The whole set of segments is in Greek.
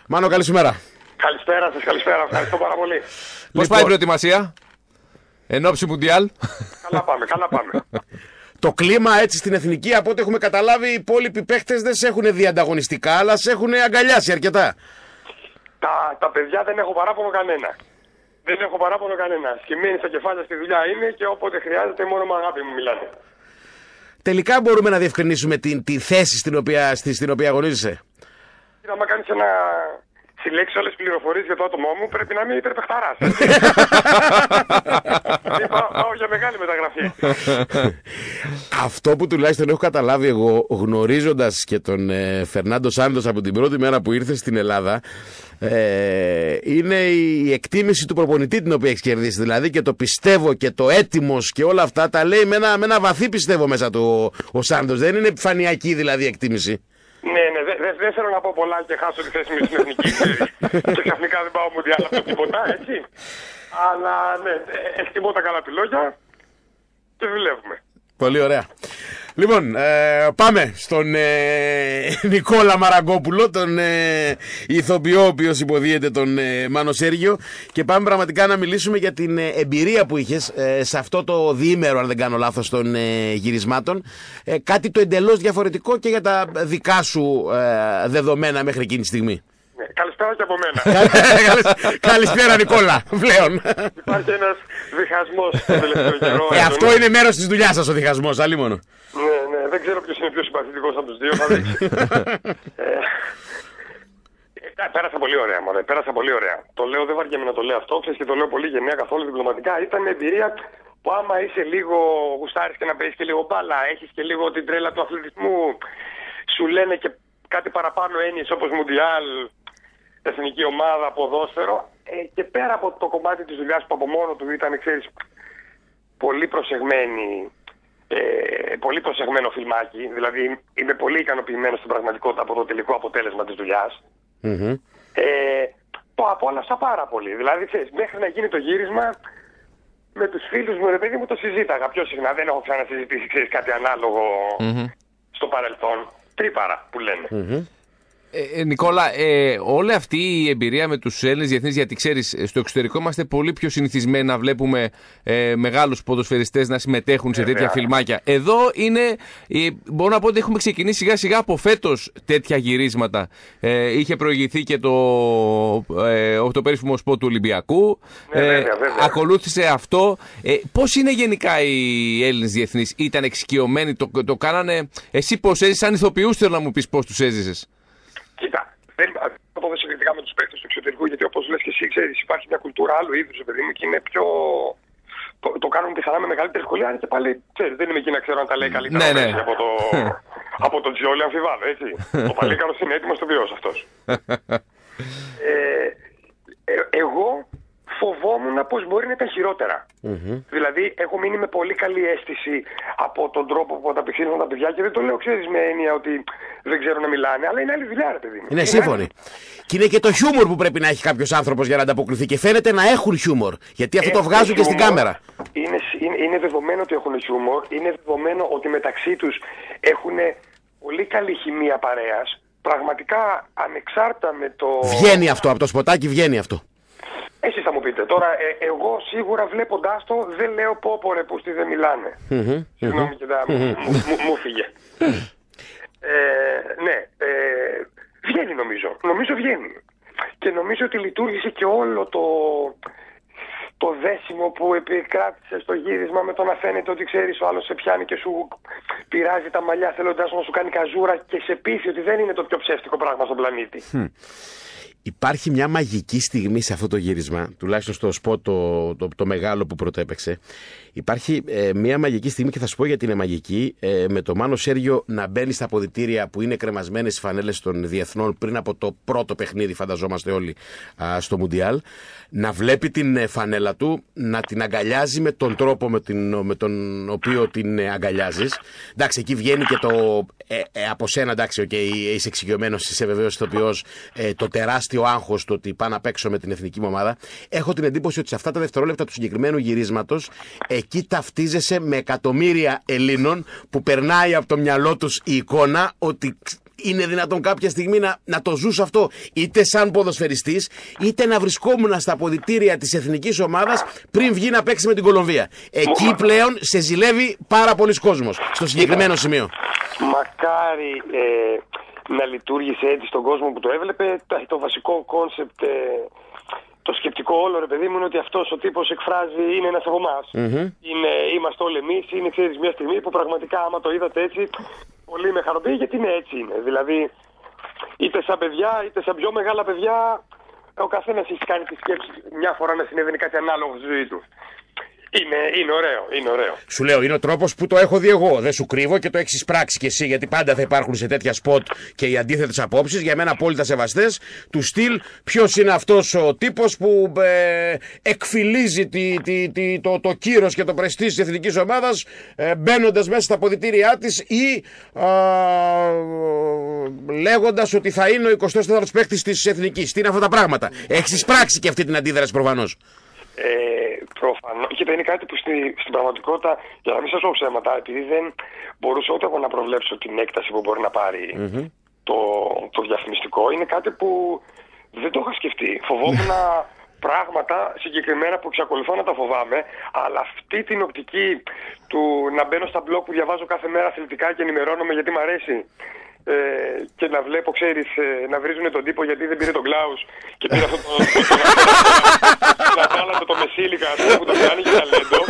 Μάνο, καλησπέρα. Καλησπέρα σας, καλησπέρα. Ευχαριστώ πάρα πολύ. Πώς πάει η προετοιμασία εν ώψη Μουντιάλ? Καλά πάμε, καλά πάμε. Το κλίμα έτσι στην εθνική, από ό,τι έχουμε καταλάβει, οι υπόλοιποι παίχτες δεν σε έχουν δει ανταγωνιστικά, αλλά σε έχουν αγκαλιάσει αρκετά. Τα παιδιά δεν έχω παράπονο κανένα. Δεν έχω παράπονο κανένα. Σκυμμένοι στα κεφάλια στη δουλειά είναι και όποτε χρειάζεται μόνο με αγάπη μου μιλάνε. Τελικά μπορούμε να διευκρινίσουμε τη θέση στην οποία αγωνίζεσαι. Άμα κάνεις συλλέξει όλες τις πληροφορίες για το άτομό μου, πρέπει να είμαι υπερπεχταράς. Πάω για μεγάλη μεταγραφή. Αυτό που τουλάχιστον έχω καταλάβει εγώ, γνωρίζοντας και τον Φερνάντο Σάντος από την πρώτη μέρα που ήρθε στην Ελλάδα, είναι η εκτίμηση του προπονητή την οποία έχει κερδίσει. Δηλαδή και το πιστεύω και το έτοιμος και όλα αυτά τα λέει με ένα βαθύ πιστεύω μέσα του ο Σάντος. Δεν είναι επιφανειακή δηλαδή εκτίμηση. Ναι, δεν θέλω να πω πολλά και χάσω τη θέση μου στην εθνική, και ξαφνικά δεν πάω Μουντιάλ από τίποτα, έτσι. Αλλά ναι, εκτιμώ τα καλά του λόγια και δουλεύουμε. Πολύ ωραία. Λοιπόν, πάμε στον Νικόλα Μαραγκόπουλο, τον ηθοποιό ο οποίος υποδίεται τον Μάνο Σέργιο, και πάμε πραγματικά να μιλήσουμε για την εμπειρία που είχες σε αυτό το διήμερο, αν δεν κάνω λάθος, των γυρισμάτων. Κάτι το εντελώς διαφορετικό και για τα δικά σου δεδομένα μέχρι εκείνη τη στιγμή. Καλησπέρα και από μένα. Καλησπέρα Νικόλα, πλέον. Υπάρχει ένας διχασμός τον τελευταίο καιρό. Αυτό είναι μέρος της δουλειάς σας ο διχασμός, αλλήμονο. Ναι, δεν ξέρω ποιος είναι πιο συμπαθητικός από τους δύο, θα δείξει. Πέρασα πολύ ωραία, μωρέ, πέρασα πολύ ωραία. Το λέω, δεν βαριέμαι να το λέω αυτό, ξέρεις, και το λέω πολύ γενναία, καθόλου διπλωματικά. Ήταν μια εμπειρία που άμα είσαι λίγο γουστάρεις και να παίζεις και λίγο μπάλα, έχεις και λίγο την τρέλα του αθλητισμού, σου λένε και κάτι παραπάνω έννοιες όπως Μουντιάλ, εθνική ομάδα, ποδόσφαιρο, και πέρα από το κομμάτι της δουλειάς που από μόνο του ήταν, ξέρεις, πολύ προσεγμένο φιλμάκι, δηλαδή είμαι πολύ ικανοποιημένος στην πραγματικότητα από το τελικό αποτέλεσμα της δουλειάς. Το απόλαυσα πάρα πολύ, δηλαδή ξέρεις, μέχρι να γίνει το γύρισμα με τους φίλους μου, ρε παιδί μου, το συζήταγα πιο συχνά, δεν έχω ξανασυζητήσει, ξέρεις, κάτι ανάλογο στο παρελθόν, τρύπαρα που λένε. Νικόλα, όλη αυτή η εμπειρία με τους Έλληνες διεθνείς, γιατί ξέρεις, στο εξωτερικό είμαστε πολύ πιο συνηθισμένοι να βλέπουμε μεγάλους ποδοσφαιριστές να συμμετέχουν σε τέτοια φιλμάκια. Εδώ είναι, μπορώ να πω ότι έχουμε ξεκινήσει σιγά σιγά από φέτος τέτοια γυρίσματα. Είχε προηγηθεί και το περίφημο σποτ του Ολυμπιακού. Βέβαια. Ακολούθησε αυτό. Πώς είναι γενικά οι Έλληνες διεθνείς? Ήταν εξοικειωμένοι, το κάνανε? Εσύ πώς έζησες, σαν ηθοποιούς θέλω να μου πεις πώς τους έζησες? Κοίτα, δεν θα το δω συγκριτικά με τους παίκτες του εξωτερικού, γιατί όπως λες και εσύ, ξέρεις, υπάρχει μια κουλτούρα άλλου είδους, παιδί μου, και είναι πιο. Το κάνουν πιθανά με μεγαλύτερη ευκολία, και πάλι ξέρεις, δεν είμαι εκεί να ξέρω αν τα λέει καλύτερα από τον Τζιόλι, αμφιβάλλω, έτσι. Ο Παλίκαρος είναι έτοιμος στο βιός αυτός. Εγώ φοβόμουν πως μπορεί να ήταν χειρότερα. Δηλαδή, έχω μείνει με πολύ καλή αίσθηση από τον τρόπο που ανταπεξήλθαν τα παιδιά, και δεν το λέω, ξέρεις, με έννοια ότι δεν ξέρουν να μιλάνε, αλλά είναι άλλη δουλειά, ρε παιδί μου. Είναι σύμφωνοι. Και είναι και το χιούμορ που πρέπει να έχει κάποιος άνθρωπος για να ανταποκριθεί, και φαίνεται να έχουν χιούμορ. Γιατί αυτό το βγάζουν και στην κάμερα. Είναι δεδομένο ότι έχουν χιούμορ, είναι δεδομένο ότι μεταξύ τους έχουν πολύ καλή χημεία παρέας. Πραγματικά ανεξάρτητα με το. Βγαίνει αυτό, από το σποτάκι βγαίνει αυτό. Εσείς θα μου πείτε. Τώρα, εγώ σίγουρα βλέποντάς το, δεν λέω πω ρε πούστη δεν μιλάνε. Συγγνώμη, μου φύγε. Ναι, βγαίνει νομίζω. Νομίζω βγαίνει. Και νομίζω ότι λειτουργήσε και όλο το δέσιμο που επικράτησε στο γύρισμα, με το να φαίνεται ότι ξέρεις, ο άλλος σε πιάνει και σου πειράζει τα μαλλιά θέλοντας να σου κάνει καζούρα και σε πείθει ότι δεν είναι το πιο ψεύτικο πράγμα στον πλανήτη. Υπάρχει μια μαγική στιγμή σε αυτό το γύρισμα, τουλάχιστον στο σποτ το μεγάλο που πρωτέπαιξε. Υπάρχει μια μαγική στιγμή, και θα σου πω γιατί είναι μαγική, με το Μάνο Σέργιο να μπαίνει στα αποδυτήρια που είναι κρεμασμένες οι φανέλες των διεθνών πριν από το πρώτο παιχνίδι, φανταζόμαστε όλοι, στο Μουντιάλ, να βλέπει την φανέλα του, να την αγκαλιάζει με τον τρόπο με τον οποίο την αγκαλιάζεις. Εντάξει, εκεί βγαίνει και το από σένα, εντάξει, είσαι εξοικειωμένος, είσαι βεβαίως ηθοποιός, το τεράστιο άγχος του ότι πάω να παίξω με την εθνική μου ομάδα. Έχω την εντύπωση ότι σε αυτά τα δευτερόλεπτα του συγκεκριμένου γυρίσματος, εκεί ταυτίζεσαι με εκατομμύρια Ελλήνων που περνάει από το μυαλό τους η εικόνα ότι είναι δυνατόν κάποια στιγμή να το ζούς αυτό, είτε σαν ποδοσφαιριστής, είτε να βρισκόμουν στα αποδυτήρια της εθνικής ομάδας πριν βγει να παίξει με την Κολομβία. Εκεί πλέον σε ζηλεύει πάρα πολλοί κόσμος, στο συγκεκριμένο σημείο. Μακάρι να λειτουργήσε έτσι στον κόσμο που το έβλεπε. Το βασικό κόνσεπτ, το σκεπτικό όλο, ρε παιδί μου, είναι ότι αυτός ο τύπος εκφράζει, είναι ένας από εμάς. Είμαστε όλοι εμείς. Είναι, ξέρεις, μια στιγμή που πραγματικά, άμα το είδατε έτσι, πολύ με χαροποιεί, γιατί είναι έτσι είναι. Δηλαδή, είτε σαν παιδιά, είτε σαν πιο μεγάλα παιδιά, ο καθένας έχει κάνει τη σκέψη μια φορά να συνέβαινε κάτι ανάλογο στη ζωή του. Είναι ωραίο, είναι ωραίο. Σου λέω, είναι ο τρόπος που το έχω δει εγώ. Δεν σου κρύβω και το έχεις πράξει κι εσύ. Γιατί πάντα θα υπάρχουν σε τέτοια σποτ και οι αντίθετες απόψεις. Για μένα απόλυτα σεβαστές. Του στυλ, ποιος είναι αυτός ο τύπος που εκφυλίζει το κύρος και το πρεστίζ της εθνικής ομάδας μπαίνοντας μέσα στα αποδυτήριά της ή λέγοντας ότι θα είναι ο 24ος παίκτης της εθνικής. Τι είναι αυτά τα πράγματα. Έχεις πράξει και αυτή την αντίδραση προφανώς. Προφανώς. Και είναι κάτι που στην πραγματικότητα, για να μην σας πω ψέματα, επειδή δεν μπορούσα ούτε εγώ να προβλέψω την έκταση που μπορεί να πάρει το διαφημιστικό, είναι κάτι που δεν το είχα σκεφτεί. Φοβόμουν πράγματα συγκεκριμένα που εξακολουθώ να τα φοβάμαι, αλλά αυτή την οπτική του να μπαίνω στα blog που διαβάζω κάθε μέρα αθλητικά και ενημερώνομαι γιατί μου αρέσει. Και να βλέπω, ξέρεις, να βρίζουν τον τύπο γιατί δεν πήρε τον Κλάους και πήρε αυτό το Νατάλα το Μεσίλικα που το κάνει για ταλέντο.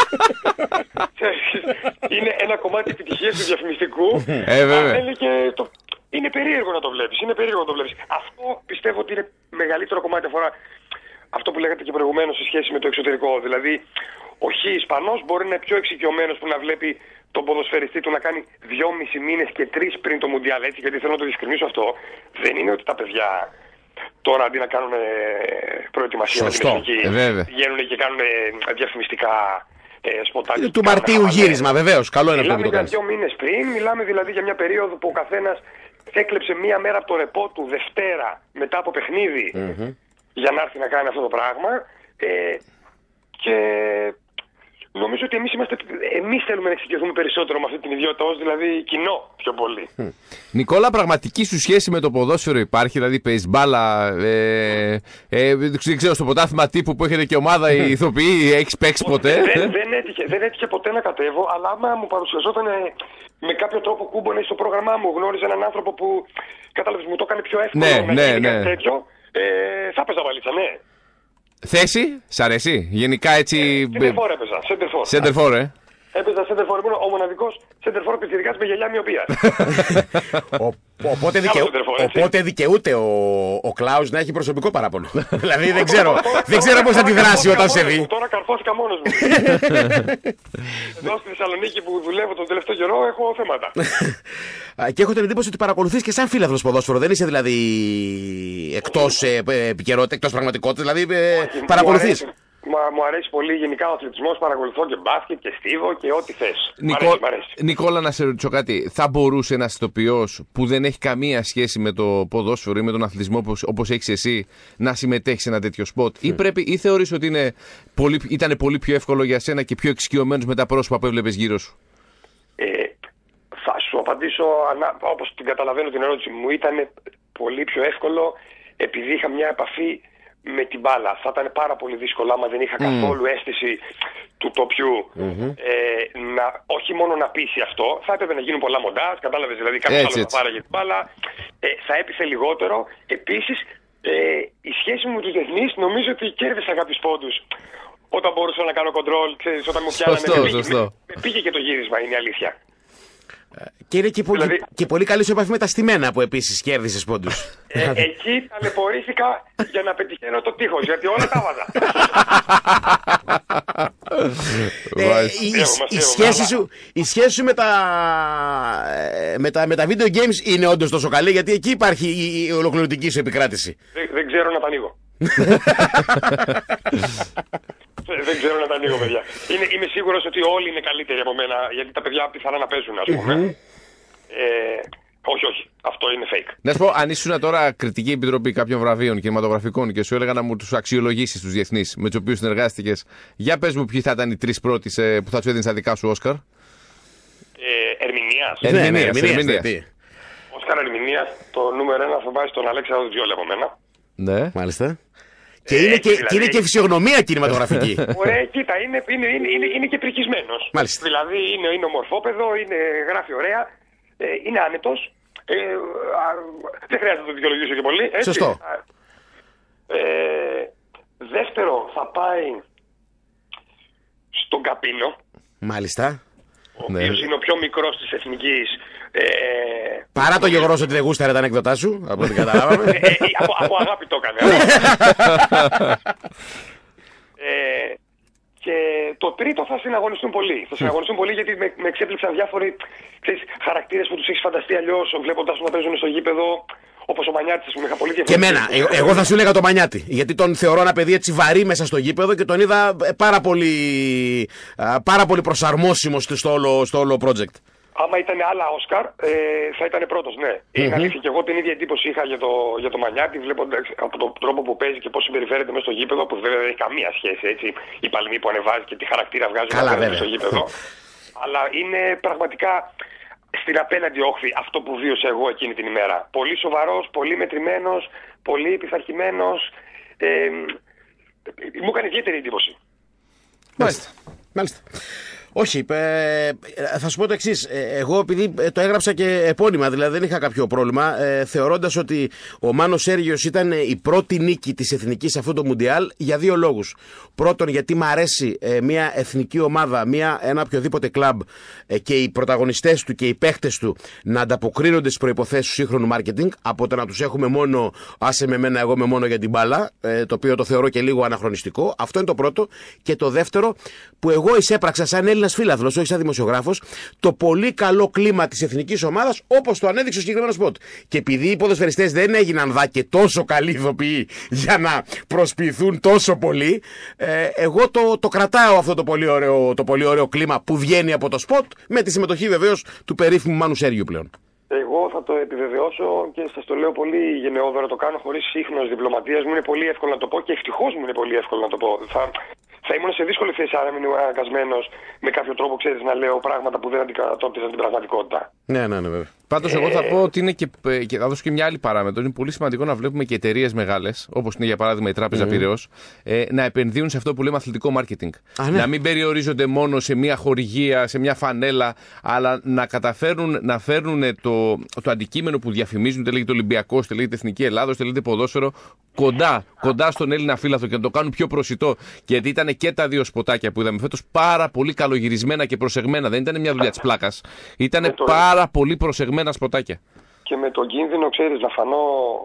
Είναι ένα κομμάτι επιτυχίας του διαφημιστικού. Είναι περίεργο να το βλέπεις. Αυτό πιστεύω ότι είναι μεγαλύτερο κομμάτι, αφορά αυτό που λέγατε και προηγουμένως σε σχέση με το εξωτερικό. Δηλαδή, ο Ισπανός μπορεί να είναι πιο εξοικειωμένος που να βλέπει τον ποδοσφαιριστή του να κάνει 2,5 μήνες και 3 πριν το Μουντιάλ. Έτσι, γιατί θέλω να το διευκρινίσω αυτό. Δεν είναι ότι τα παιδιά τώρα αντί να κάνουν προετοιμασία με την εθνική, πηγαίνουν και κάνουν διαφημιστικά σποτάκια. Του Μαρτίου γύρισμα, βεβαίως. Καλό είναι αυτό που το κάνεις. Μιλάμε για 2 μήνες πριν, μιλάμε δηλαδή για μια περίοδο που ο καθένας έκλεψε μία μέρα από το ρεπό του Δευτέρα μετά από παιχνίδι για να έρθει να κάνει αυτό το πράγμα. Και νομίζω ότι εμείς θέλουμε να εξοικειωθούμε περισσότερο με αυτή την ιδιότητα, ως δηλαδή κοινό πιο πολύ. Νικόλα, πραγματική σου σχέση με το ποδόσφαιρο υπάρχει? Δηλαδή παίζεις μπάλα, δεν ξέρω, στο πρωτάθλημα τύπου που έχετε και ομάδα οι ηθοποιοί, έχεις παίξει ποτέ? Δεν έτυχε ποτέ να κατέβω, αλλά άμα μου παρουσιαζόταν με κάποιο τρόπο κούμπονε στο πρόγραμμά μου, γνώριζα έναν άνθρωπο που κατάλαβες, μου το έκανε πιο εύκολο να γίνει κάτι τέτοιο, θα έπαιζα βαλίτσα, ναι. Θέση, σ' αρέσει? Γενικά έτσι. Σέντερφορ έπαιζα. Σέντερφορ, Έπαιζα σέντερφορ. Ήμουν ο μοναδικός σέντερφορ πιτσιρικάς με γυαλιά μοιοπίας. Οπότε δικαιούται ο Κλάους να έχει προσωπικό παράπονο. Δηλαδή δεν ξέρω πώς θα τη δράσει όταν σε δει. Τώρα καρφώθηκα μόνος μου. Εδώ στη Θεσσαλονίκη που δουλεύω τον τελευταίο καιρό έχω θέματα. Και έχω την εντύπωση ότι παρακολουθείς και σαν φίλαθλος ποδόσφαιρο. Δεν είσαι δηλαδή εκτός επικαιρότητα, εκτός πραγματικότητας. Δηλαδή παρακολουθείς. Μου αρέσει πολύ γενικά ο αθλητισμός, παρακολουθώ και μπάσκετ και στίβο και ό,τι θες. Νικόλα, να σε ρωτήσω κάτι. Θα μπορούσε ένας ηθοποιός που δεν έχει καμία σχέση με το ποδόσφαιρο ή με τον αθλητισμό όπως έχεις εσύ να συμμετέχει σε ένα τέτοιο σποτ, ή θεωρείς ότι ήταν πολύ πιο εύκολο για σένα και πιο εξοικειωμένος με τα πρόσωπα που έβλεπες γύρω σου? Θα σου απαντήσω όπως την καταλαβαίνω την ερώτηση μου. Ήταν πολύ πιο εύκολο επειδή είχα μια επαφή με την μπάλα. Θα ήταν πάρα πολύ δύσκολο άμα δεν είχα καθόλου αίσθηση του τοπιού όχι μόνο να πείσει αυτό. Θα έπρεπε να γίνουν πολλά μοντάζ, κατάλαβες, δηλαδή κάποιος άλλος θα πάρει για την μπάλα. Θα έπιθε λιγότερο. Επίσης, η σχέση μου με τους διεθνείς νομίζω ότι κέρδισα κάποιους πόντους όταν μπορούσα να κάνω κοντρόλ, ξέρεις, όταν μου πιάνανε. Με πήγε και το γύρισμα, είναι η αλήθεια. Και είναι και πολύ καλή σου επαφή με τα στημένα που επίσης κέρδισες πόντους. Εκεί ταλαιπωρήθηκα για να πετυχαίνω το τείχος, γιατί όλα τα βάζα. Η σχέση σου με τα video games είναι όντως τόσο καλή, γιατί εκεί υπάρχει η ολοκληρωτική σου επικράτηση. Δεν ξέρω να τα ανοίγω. Δεν ξέρω να τα ανοίγω, παιδιά. Είμαι σίγουρος ότι όλοι είναι καλύτεροι από μένα, γιατί τα παιδιά πιθανά να παίζουν, ας πούμε. Όχι. Αυτό είναι fake. Να σου πω, αν ήσουν τώρα κριτική επιτροπή κάποιων βραβείων κινηματογραφικών και σου έλεγα να μου τους αξιολογήσεις τους διεθνείς με τους οποίους συνεργάστηκες, για πες μου ποιοι θα ήταν οι 3 πρώτοι που θα τους έδινες τα δικά σου Όσκαρ. Ερμηνείας. Ερμηνείας. κάνω ερμηνεία, το νούμερο 1 θα βάζει τον Αλέξανδρο Τζιόλα από μένα. Ναι. Μάλιστα. Και είναι και φυσιογνωμία κινηματογραφική. Ωραία, κοίτα, είναι και πρικισμένος. Μάλιστα. Δηλαδή είναι ομορφόπεδο, γράφει ωραία, είναι άνετος. Δεν χρειάζεται να το δικαιολογήσω και πολύ. Έτσι. Σωστό. Δεύτερο, θα πάει στον Καπίνο. Μάλιστα. Ο οποίος είναι ο πιο μικρός της εθνικής. Παρά το γεγονός ότι δεν γούσταρε τα ανέκδοτά σου, από ό,τι καταλάβαμε. Από αγάπη το έκανε. Και το τρίτο θα συναγωνιστούν πολύ. Θα συναγωνιστούν πολύ γιατί με εξέπληξαν διάφοροι χαρακτήρες που τους έχεις φανταστεί αλλιώς βλέποντας να παίζουν στο γήπεδο. Όπως ο Μανιάτης, που είχα πολύ διαφορετικό. Και εμένα. Εγώ θα σου έλεγα το Μανιάτη. Γιατί τον θεωρώ ένα παιδί έτσι βαρύ μέσα στο γήπεδο και τον είδα πάρα πολύ προσαρμόσιμο στο όλο project. Άμα ήταν άλλα Όσκαρ, θα ήταν πρώτος, ναι. Είναι αλήθεια και εγώ την ίδια εντύπωση είχα για το Μανιάτη, βλέποντας από τον τρόπο που παίζει και πώς συμπεριφέρεται μέσα στο γήπεδο, που βέβαια δεν έχει καμία σχέση, έτσι. Η παλμή που ανεβάζει και τη χαρακτήρα βγάζει μέσα στο γήπεδο. Αλλά είναι πραγματικά στην απέναντι όχθη αυτό που βίωσα εγώ εκείνη την ημέρα. Πολύ σοβαρός, πολύ μετρημένος, πολύ επιθαρχημένος. Μου έκανε ιδιαίτερη εντύπωση. Μάλιστα. Όχι, θα σου πω το εξής. Εγώ επειδή το έγραψα και επώνυμα, δηλαδή δεν είχα κάποιο πρόβλημα, θεωρώντας ότι ο Μάνος Σέργιος ήταν η πρώτη νίκη της εθνικής σε αυτό το Μουντιάλ για δύο λόγους. Πρώτον, γιατί μ' αρέσει μια εθνική ομάδα, ένα οποιοδήποτε κλαμπ και οι πρωταγωνιστές του και οι παίχτες του να ανταποκρίνονται στις προϋποθέσεις του σύγχρονου μάρκετινγκ, από το να τους έχουμε μόνο άσε με μένα, εγώ με μόνο για την μπάλα, το οποίο το θεωρώ και λίγο αναχρονιστικό. Αυτό είναι το πρώτο. Και το δεύτερο, που εγώ εισέπραξα σαν Έλληνας φίλαθλος, όχι σαν δημοσιογράφος, το πολύ καλό κλίμα της εθνικής ομάδας, όπως το ανέδειξε ο συγκεκριμένος σποτ. Και επειδή οι ποδοσφαιριστές δεν έγιναν και τόσο καλοί ηθοποιοί για να προσποιηθούν τόσο πολύ, εγώ το κρατάω αυτό το πολύ ωραίο κλίμα που βγαίνει από το σποτ, με τη συμμετοχή βεβαίως του περίφημου Μάνου Σέργιου πλέον. Εγώ θα το επιβεβαιώσω και σας το λέω πολύ γενναιόδωρα, το κάνω χωρίς σύγχρονος διπλωματίας. Μου είναι πολύ εύκολο να το πω και ευτυχώς μου είναι πολύ εύκολο να το πω. Θα ήμουν σε δύσκολη θέση αν ήμουν αναγκασμένος με κάποιο τρόπο, ξέρεις, να λέω πράγματα που δεν αντικατόπτριζαν την πραγματικότητα. Ναι, βέβαια. Πάντως, εγώ θα πω ότι είναι και θα δώσω και μια άλλη παράμετρο. Είναι πολύ σημαντικό να βλέπουμε και εταιρείες μεγάλες, όπως είναι για παράδειγμα η Τράπεζα Πειραιώς, να επενδύουν σε αυτό που λέμε αθλητικό μάρκετινγκ. Ναι. Να μην περιορίζονται μόνο σε μια χορηγία, σε μια φανέλα, αλλά να καταφέρουν να φέρνουν το αντικείμενο που διαφημίζουν, είτε λέγεται Ολυμπιακός, είτε λέγεται Εθνική Ελλάδος, είτε λέγεται ποδόσφαιρο, κοντά στον Έλληνα φίλαθλο και να το κάνουν πιο προσιτό. Γιατί ήταν και τα δύο σποτάκια που είδαμε φέτος πάρα πολύ καλογυρισμένα και προσεγμένα. Δεν ήταν μια δουλειά της πλάκας. Ήταν πάρα πολύ προσεγμένα σποτάκια. Και με τον κίνδυνο, ξέρεις, να φανώ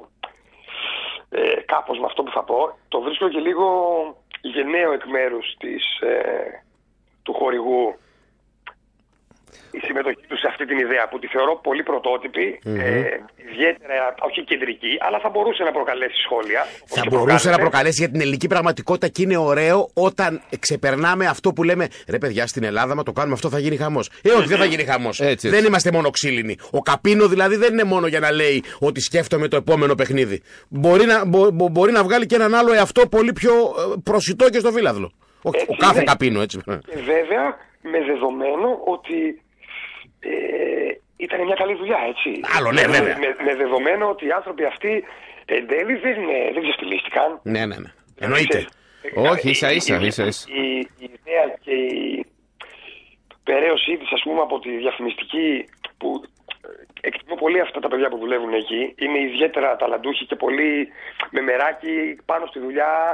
κάπως με αυτό που θα πω, το βρίσκω και λίγο γενναίο εκ μέρους του χορηγού η συμμετοχή του σε αυτή την ιδέα που τη θεωρώ πολύ πρωτότυπη, ιδιαίτερα όχι κεντρική, αλλά θα μπορούσε να προκαλέσει σχόλια. Θα μπορούσε να προκαλέσει για την ελληνική πραγματικότητα και είναι ωραίο όταν ξεπερνάμε αυτό που λέμε ρε παιδιά, στην Ελλάδα, μα το κάνουμε αυτό θα γίνει χαμός. Όχι, δεν θα γίνει χαμός. Δεν είμαστε μόνο ξύλινοι. Ο Καπίνο δηλαδή δεν είναι μόνο για να λέει ότι σκέφτομαι το επόμενο παιχνίδι. Μπορεί να βγάλει και έναν άλλο εαυτό πολύ πιο προσιτό και στο φύλαδλο. Ο κάθε Καπίνο, έτσι. Και βέβαια με δεδομένο ότι ήταν μια καλή δουλειά, έτσι. Άλλο, ναι, βέβαια. Με δεδομένο ότι οι άνθρωποι αυτοί εν τέλει δεν ξεφτυλίστηκαν. Ναι. Εννοείται. Όχι, ίσα-ίσα. Η ιδέα και η περαίωσή της, ας πούμε, από τη διαφημιστική, που εκτιμώ πολύ αυτά τα παιδιά που δουλεύουν εκεί, είναι ιδιαίτερα ταλαντούχοι και πολύ με μεράκι πάνω στη δουλειά.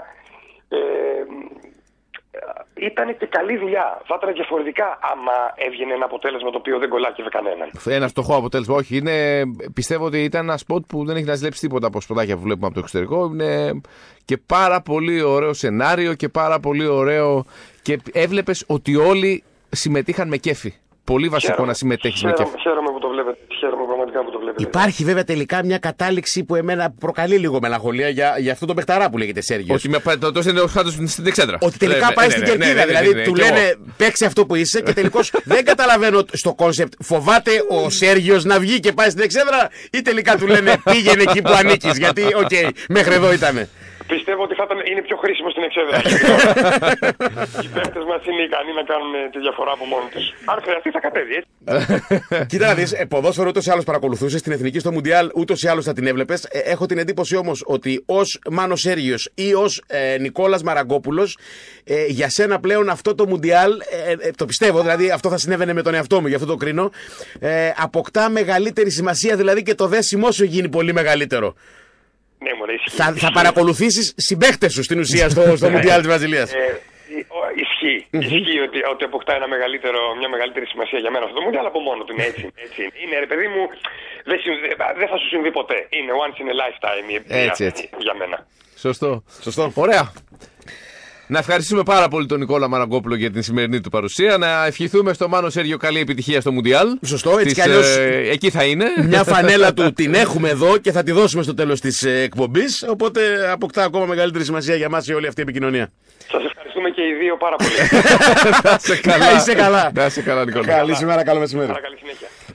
Ήταν και καλή δουλειά. Θα ήταν διαφορετικά άμα έβγαινε ένα αποτέλεσμα το οποίο δεν κολλάκευε κανέναν. Ένα φτωχό αποτέλεσμα. Όχι, πιστεύω ότι ήταν ένα σποτ που δεν έχει να ζηλέψει τίποτα από σποτάκια που βλέπουμε από το εξωτερικό. Είναι και πάρα πολύ ωραίο σενάριο και πάρα πολύ ωραίο. Και έβλεπες ότι όλοι συμμετείχαν με κέφι. Πολύ βασικό να συμμετέχεις με κέφι. Χαίρομαι που το βλέπετε. Χαίρομαι πραγματικά που το βλέπετε. Υπάρχει βέβαια τελικά μια κατάληξη που εμένα προκαλεί λίγο μελαγχολία για αυτό το παιχταρά που λέγεται Σέργιος. Ότι το έστειλε στην εξέδρα. Ότι τελικά πάει στην κερκίδα. Δηλαδή του λένε παίξε αυτό που είσαι και τελικώς δεν καταλαβαίνω στο κόνσεπτ. Φοβάται ο Σέργιος να βγει και πάει στην εξέδρα ή τελικά του λένε πήγαινε εκεί που ανήκεις. Γιατί, μέχρι εδώ ήτανε. Πιστεύω ότι είναι πιο χρήσιμο στην εξέδρα. Οι παίκτες μας είναι ικανοί να κάνουν τη διαφορά από μόνοι τους. Αν χρειαστεί θα κατέβει, έτσι. Κοίτα να δεις, ποδόσφαιρο ούτως ή άλλως παρακολουθούσες, στην εθνική στο Μουντιάλ ούτως ή άλλως θα την έβλεπες. Έχω την εντύπωση όμως ότι ως Μάνος Σέργιος ή ως Νικόλας Μαραγκόπουλος, για σένα πλέον αυτό το Μουντιάλ, το πιστεύω, δηλαδή αυτό θα συνέβαινε με τον εαυτό μου, γι' αυτό το κρίνω, αποκτά μεγαλύτερη σημασία, δηλαδή και το δέσιμό σου γίνει πολύ μεγαλύτερο. Ναι, μωρέ, ισχύει. Θα παρακολουθήσεις συμπαίκτες σου στην ουσία στο Μουντιάλ της Βραζιλίας. Ισχύει ότι αποκτά μια μεγαλύτερη σημασία για μένα αυτό το Μουντιάλ από μόνο του. Έτσι είναι, ρε παιδί μου, δεν θα σου συμβεί ποτέ. Είναι once in a lifetime η εμπειρία για μένα. Σωστό. Ωραία. Να ευχαριστούμε πάρα πολύ τον Νικόλα Μαραγκόπουλο για την σημερινή του παρουσία. Να ευχηθούμε στο Μάνο Σέργιο καλή επιτυχία στο Μουντιάλ. Σωστό, έτσι κι αλλιώς. Εκεί θα είναι. Μια φανέλα του την έχουμε εδώ και θα τη δώσουμε στο τέλος της εκπομπής. Οπότε αποκτά ακόμα μεγαλύτερη σημασία για μας η όλη αυτή η επικοινωνία. Σας ευχαριστούμε και οι δύο πάρα πολύ. Να είσαι καλά. Να είσαι καλά, Νικόλα. Καλή σήμερα, καλό μεσημέρι. Καλή συνέχεια.